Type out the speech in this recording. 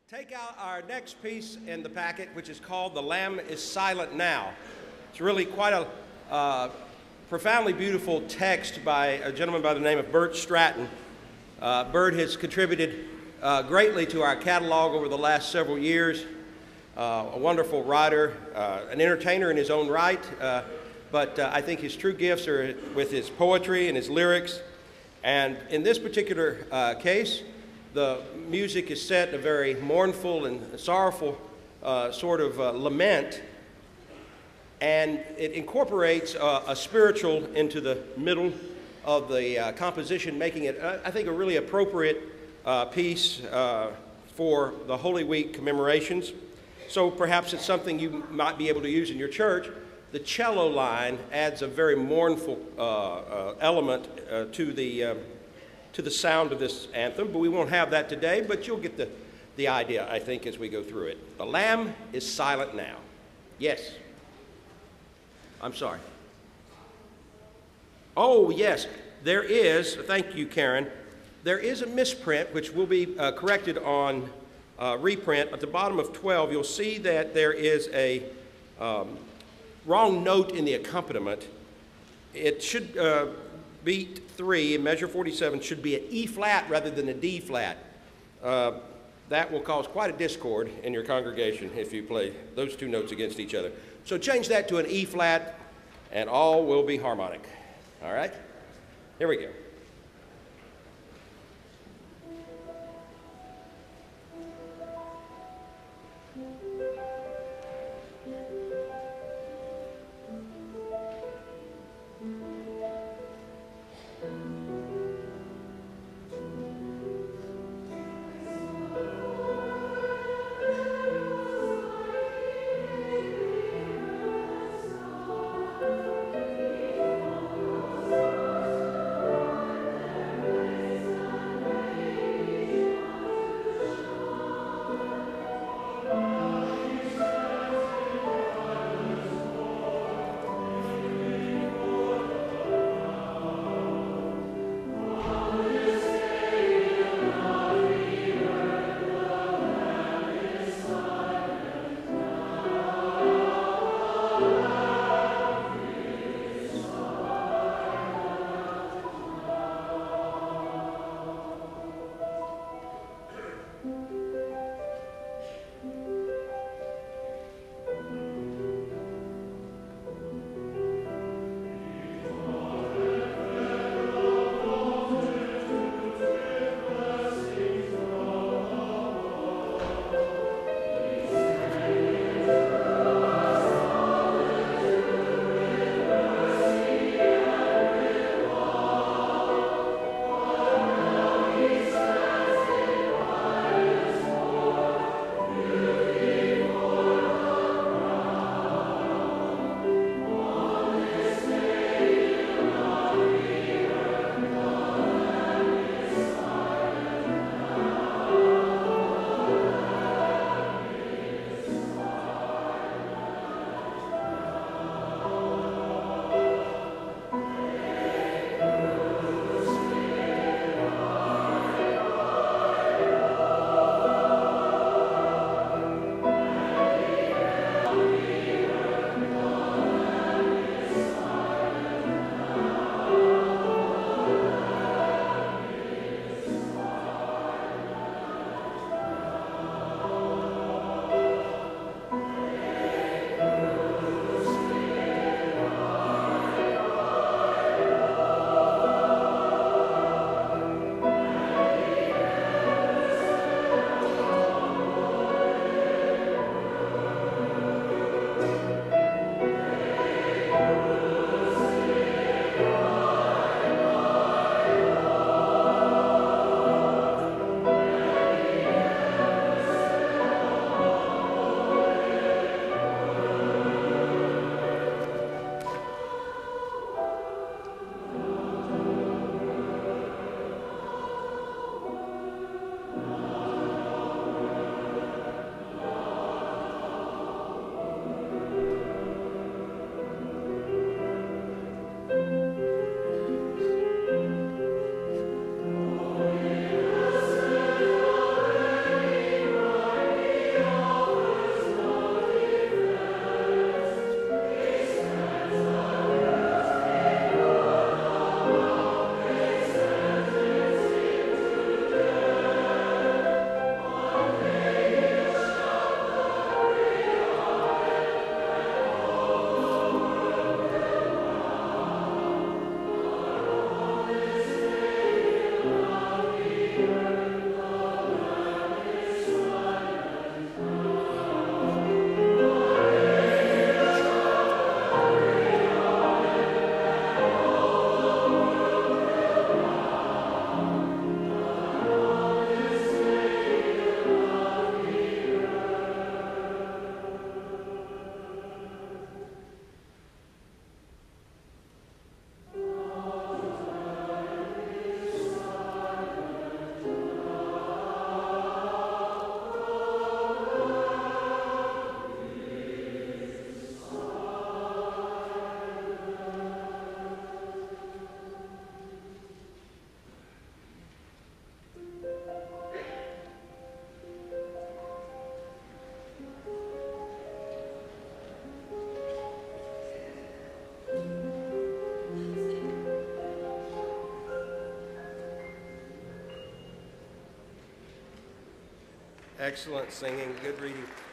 Take out our next piece in the packet, which is called The Lamb is Silent Now. It's really quite a profoundly beautiful text by a gentleman by the name of Bert Stratton. Bert has contributed greatly to our catalog over the last several years. A wonderful writer, an entertainer in his own right, but I think his true gifts are with his poetry and his lyrics. And in this particular case, the music is set in a very mournful and sorrowful sort of lament, and it incorporates a spiritual into the middle of the composition, making it, I think, a really appropriate piece for the Holy Week commemorations. So perhaps it's something you might be able to use in your church. The cello line adds a very mournful element to the sound of this anthem, but we won't have that today, but you'll get the idea, I think, as we go through it. The Lamb is silent now. Yes. I'm sorry. Oh, yes, there is, thank you, Karen, there is a misprint, which will be corrected on reprint. At the bottom of 12, you'll see that there is a wrong note in the accompaniment. It should beat 3 in measure 47 should be an E flat rather than a D flat. That will cause quite a discord in your congregation if you play those two notes against each other. So change that to an E flat and all will be harmonic. All right? Here we go. Excellent singing, good reading.